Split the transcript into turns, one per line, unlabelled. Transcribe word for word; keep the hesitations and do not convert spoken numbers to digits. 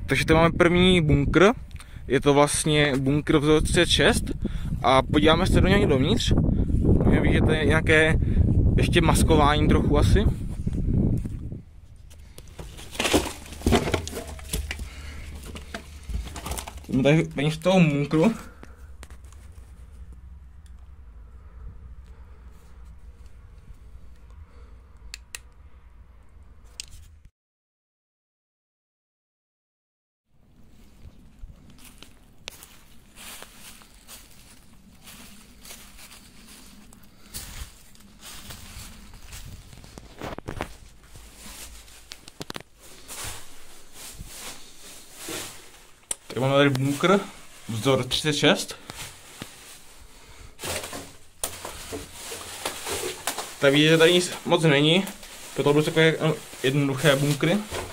Takže tady máme první bunkr, je to vlastně bunkr vzor třicet šest a podíváme se do něj dovnitř. Můžeme vidět, že to je nějaké ještě maskování trochu asi. Tady z toho bunkru. Tady máme tady bunkr, vzor třicet šest. Tady vidíte, tady nic moc není, proto budou takové jednoduché bunkry.